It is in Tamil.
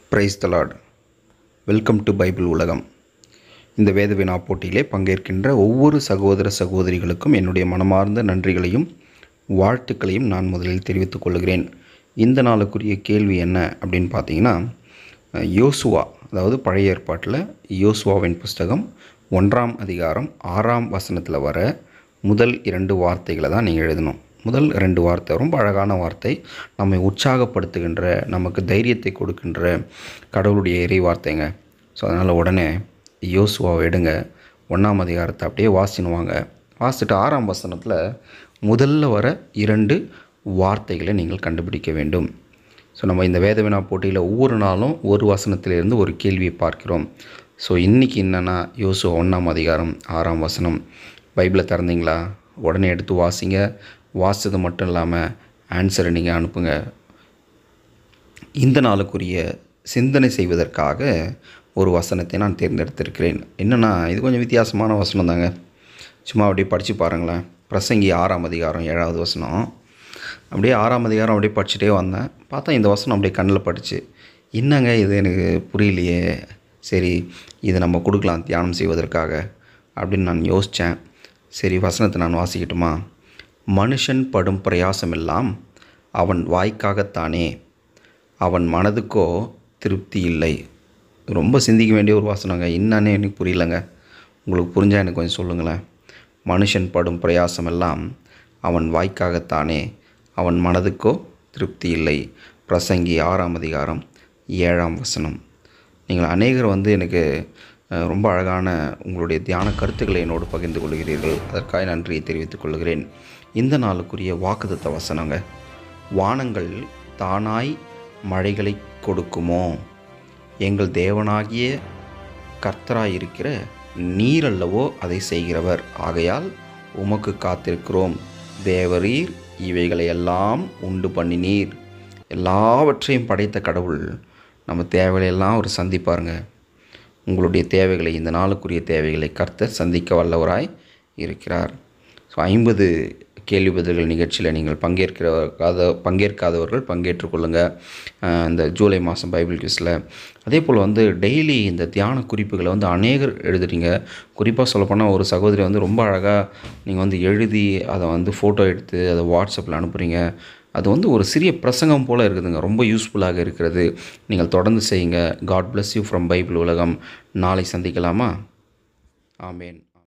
Price the lord. Welcome to Bible உலகம். இந்த வேத வினா போட்டியிலே பங்கேற்கின்ற ஒவ்வொரு சகோதர சகோதரிகளுக்கும் என்னுடைய மனமார்ந்த நன்றிகளையும் வாழ்த்துக்களையும் நான் முதலில் தெரிவித்துக் கொள்கிறேன். இந்த நாளுக்குரிய கேள்வி என்ன அப்படின்னு பார்த்தீங்கன்னா, யோசுவா, அதாவது பழைய ஏற்பாட்டில் யோசுவாவின் புஸ்தகம் 1ஆம் அதிகாரம் 6ஆம் வசனத்தில் வர முதல் 2 வார்த்தைகளை தான் நீங்கள் எழுதணும். முதல் 2 வார்த்தை ரொம்ப அழகான வார்த்தை, நம்மை உற்சாகப்படுத்துகின்ற, நமக்கு தைரியத்தை கொடுக்கின்ற கடவுளுடைய இறை வார்த்தைங்க. ஸோ அதனால் உடனே யோசுவாவை எடுங்க, 1ஆம் அதிகாரத்தை அப்படியே வாசினுவாங்க. வாசிட்டு 6ஆம் வசனத்தில் முதல்ல வர 2 வார்த்தைகளை நீங்கள் கண்டுபிடிக்க வேண்டும். ஸோ நம்ம இந்த வேத வினா போட்டியில் ஒவ்வொரு நாளும் ஒரு வசனத்திலிருந்து ஒரு கேள்வியை பார்க்கிறோம். ஸோ இன்றைக்கி என்னென்னா, யோசுவா 1ஆம் அதிகாரம் 6ஆம் வசனம். பைபிளை திறந்தீங்களா? உடனே எடுத்து வாசிங்க. வாசித்தது மட்டும் இல்லாமல் ஆன்சரை நீங்கள் அனுப்புங்க. இந்த நாளுக்குரிய சிந்தனை செய்வதற்காக ஒரு வசனத்தை நான் தேர்ந்தெடுத்திருக்கிறேன். என்னென்னா, இது கொஞ்சம் வித்தியாசமான வசனம் தாங்க. சும்மா அப்படியே படித்து பாருங்களேன். பிரசங்கி 6ஆம் அதிகாரம் 7வது வசனம். அப்படியே 6ஆம் அதிகாரம் அப்படியே படிச்சுட்டே வந்தேன். பார்த்தா இந்த வசனம் அப்படியே கண்ணில் பட்டுச்சு. என்னங்க இது, எனக்கு புரியலையே. சரி, இதை நம்ம கொடுக்கலாம் தியானம் செய்வதற்காக அப்படின்னு நான் யோசித்தேன். சரி, வசனத்தை நான் வாசிக்கட்டுமா? மனுஷன் படும் பிரயாசமெல்லாம் அவன் வாய்க்காகத்தானே, அவன் மனதுக்கோ திருப்தி இல்லை. ரொம்ப சிந்திக்க வேண்டிய ஒரு வசனங்க. என்னன்னு எனக்கு புரியலைங்க. உங்களுக்கு புரிஞ்சால் எனக்கு கொஞ்சம் சொல்லுங்களேன். மனுஷன் படும் பிரயாசமெல்லாம் அவன் வாய்க்காகத்தானே, அவன் மனதுக்கோ திருப்தி இல்லை. பிரசங்கி 6ஆம் அதிகாரம் 7ஆம் வசனம். நீங்கள் அநேகர் எனக்கு ரொம்ப அழகான உங்களுடைய தியான கருத்துக்களை என்னோடு பகிர்ந்து கொள்கிறீர்கள். அதற்காக நன்றியை தெரிவித்துக் கொள்கிறேன். இந்த நாளுக்குரிய வாக்குத்தத்த வசனங்க. வானங்கள் தானாய் மழைகளை கொடுக்குமோ? எங்கள் தேவனாகிய கர்த்தராயிருக்கிற நீரல்லவோ அதை செய்கிறவர். ஆகையால் உமக்கு காத்திருக்கிறோம். தேவரீர் இவைகளை எல்லாம் உண்டு பண்ணினீர். எல்லாவற்றையும் படைத்த கடவுள் நம்ம தேவைகளையெல்லாம் அவர் சந்திப்பாருங்க. உங்களுடைய தேவைகளை, இந்த நாளுக்குரிய தேவைகளை கர்த்தர் சந்திக்க வல்லவராய் இருக்கிறார். ஸோ 50 கேள்வி பதில்கள் நிகழ்ச்சியில் நீங்கள் பங்கேற்காதவர்கள் பங்கேற்றுக்கொள்ளுங்கள். இந்த ஜூலை மாதம் பைபிள் குவிஸில். அதே போல் டெய்லி இந்த தியான குறிப்புகளை அநேகர் எழுதுறீங்க. குறிப்பாக சொல்லப்போனால் ஒரு சகோதரி ரொம்ப அழகாக நீங்கள் எழுதி அதை ஃபோட்டோ எடுத்து அதை வாட்ஸ்அப்பில் அனுப்புகிறீங்க. அது ஒரு சிறிய பிரசங்கம் போல் இருக்குதுங்க. ரொம்ப யூஸ்ஃபுல்லாக இருக்கிறது. நீங்கள் தொடர்ந்து செய்யுங்க. God bless you from Bible உலகம். நாளை சந்திக்கலாமா? ஆமேன்.